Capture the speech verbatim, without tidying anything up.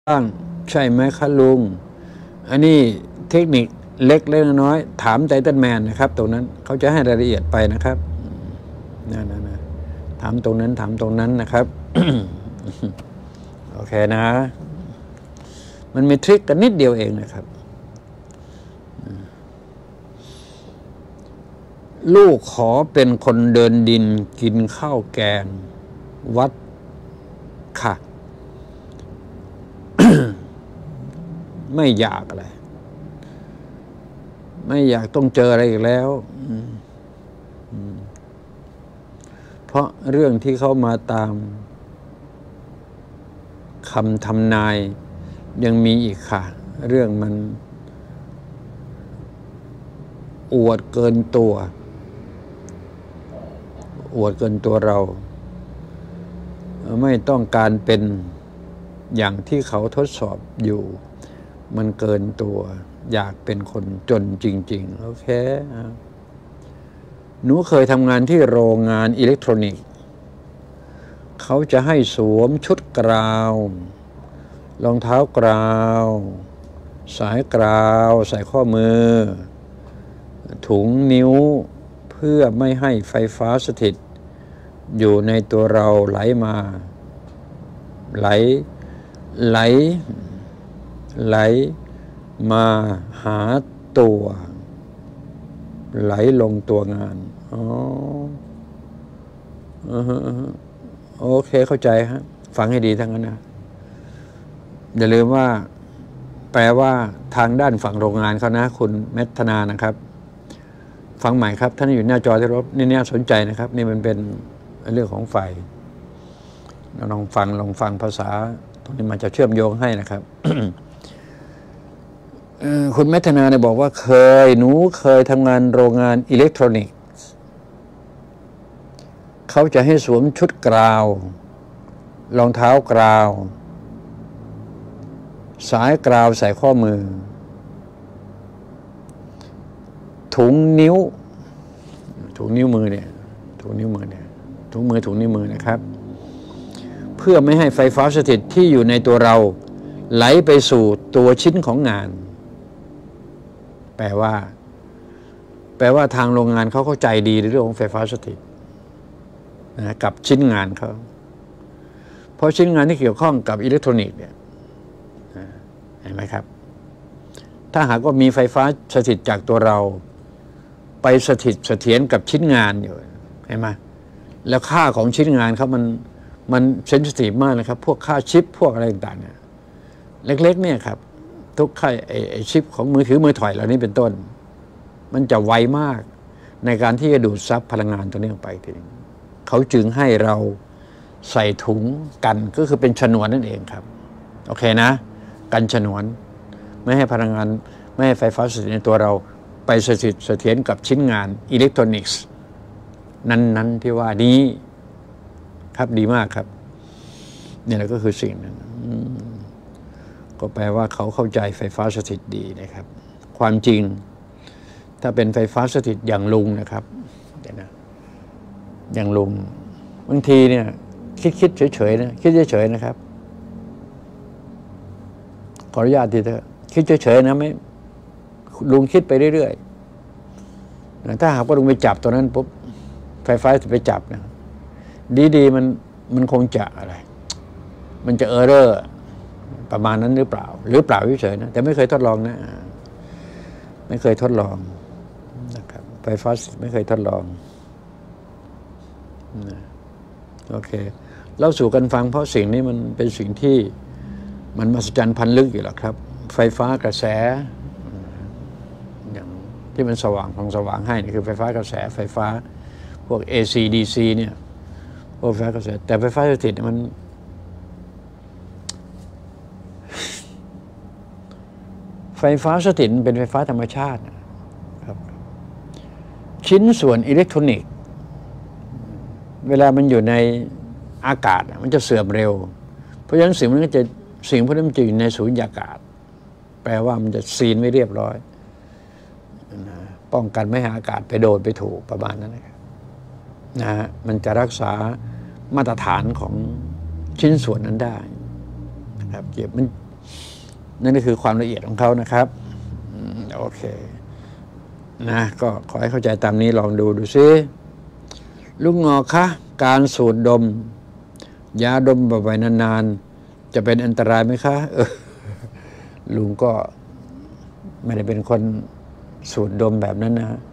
บ้างใช่ไหมคะลุงอันนี้เทคนิคเล็กเล็กน้อยถามไททันแมนนะครับตรงนั้นเขาจะให้รายละเอียดไปนะครับนั่นนะถามตรงนั้นถามตรงนั้นนะครับ โอเคนะมันมีทริคกันนิดเดียวเองนะครับลูกขอเป็นคนเดินดินกินข้าวแกงวัดค่ะ ไม่อยากอะไรไม่อยากต้องเจออะไรอีกแล้วเพราะเรื่องที่เขามาตามคำทำนายยังมีอีกค่ะเรื่องมันอวดเกินตัวอวดเกินตัวเราไม่ต้องการเป็นอย่างที่เขาทดสอบอยู่มันเกินตัวอยากเป็นคนจนจริงๆโอเคหนูเคยทำงานที่โรงงานอิเล็กทรอนิกส์เขาจะให้สวมชุดกราวรองเท้ากราวสายกราวใส่ข้อมือถุงนิ้วเพื่อไม่ให้ไฟฟ้าสถิตอยู่ในตัวเราไหลมาไหลไหลไหลมาหาตัวไหลลงตัวงานอ๋อโอเคเข้าใจฮะฟังให้ดีทั้งนั้นนะอย่าลืมว่าแปลว่าทางด้านฝั่งโรงงานเขานะคุณเมธนานะครับฟังใหม่ครับท่านอยู่หน้าจอที่รบนี่น่าสนใจนะครับนี่มันเป็นเรื่องของไฟลองฟังลองฟังภาษาตรงนี้มันจะเชื่อมโยงให้นะครับ คุณเมธนาเนี่ยบอกว่าเคยหนูเคยทำงานโรงงานอิเล็กทรอนิกส์เขาจะให้สวมชุดกราวรองเท้ากราวสายกราวใส่ข้อมือถุงนิ้วถุงนิ้วมือเนี่ยถุงนิ้วมือเนี่ยถุงมือถุงนิ้วมือนะครับเพื่อไม่ให้ไฟฟ้าสถิตที่อยู่ในตัวเราไหลไปสู่ตัวชิ้นของงานแปลว่าแปลว่าทางโรงงานเขาเข้าใจดีในเรื่องของไฟฟ้าสถิตนะกับชิ้นงานเขาเพราะชิ้นงานที่เกี่ยวข้องกับอิเล็กทรอนิกส์เนี่ยเห็นไหมครับถ้าหากว่ามีไฟฟ้าสถิตจากตัวเราไปสถิตเสถียรกับชิ้นงานอยู่เห็นไหมแล้วค่าของชิ้นงานเขามันมันเซนซิทีฟมากนะครับพวกค่าชิปพวกอะไรต่างๆเนี่ยเล็กๆเนี่ยครับทุกค่าไอไอชิปของมือถือมือถอยเหล่านี้เป็นต้นมันจะไวมากในการที่จะดูดซับพลังงานตัวนี้ออกไปทีนึงเขาจึงให้เราใส่ถุงกันก็คือเป็นฉนวนนั่นเองครับโอเคนะกันฉนวนไม่ให้พลังงานไม่ให้ไฟฟ้าสถิตในตัวเราไปสถิตเสถียรกับชิ้นงานอิเล็กทรอนิกส์นั้นๆที่ว่านี้ครับดีมากครับนี่แหละก็คือสิ่งนั้นก็แปลว่าเขาเข้าใจไฟฟ้าสถิตดีนะครับความจริงถ้าเป็นไฟฟ้าสถิตอย่างลุงนะครับเดี๋ยวนะอย่างลุงบางทีเนี่ยคิดๆเฉยๆนะคิดเฉยๆนะครับขออนุญาตทีเถอะคิดเฉยๆนะไม่ลุงคิดไปเรื่อยๆถ้าหากว่าลุงไปจับตัวนั้นปุ๊บไฟฟ้าจะไปจับนะดีๆมันมันคงจะอะไรมันจะเออร์เรอร์ประมาณนั้นหรือเปล่าหรือเปล่าเฉยๆนะแต่ไม่เคยทดลองนะไม่เคยทดลองนะครับไฟฟ้าไม่เคยทดลองนะโอเคเล่าสู่กันฟังเพราะสิ่งนี้มันเป็นสิ่งที่มันมหัศจรรย์พันลึกอยู่หรอกครับไฟฟ้ากระแสอย่างที่มันสว่างของสว่างให้นี่คือไฟฟ้ากระแสไฟฟ้าพวก เอ ซี ดี ซี เนี่ยพวกไฟฟ้ากระแสแต่ไฟฟ้าสถิตมันไฟฟ้าสถิตเป็นไฟฟ้าธรรมชาติครับชิ้นส่วนอิเล็กทรอนิกส์เวลามันอยู่ในอากาศมันจะเสื่อมเร็วเพราะฉะนั้นสิ่งมันก็จะสิ่งพวกนี้มันจะอยู่ในสูญญากาศแปลว่ามันจะซีนไม่เรียบร้อยป้องกันไม่ให้อากาศไปโดนไปถูกประมาณนั้นนะครับนะฮะมันจะรักษามาตรฐานของชิ้นส่วนนั้นได้นะครับเก็บมันนั่นก็คือความละเอียดของเขานะครับโอเคนะก็ขอให้เข้าใจตามนี้ลองดูดูซิลูกงอกคะการสูดดมยาดมบ่อยๆนานๆจะเป็นอันตรายไหมคะเออลุงก็ไม่ได้เป็นคนสูดดมแบบนั้นนะ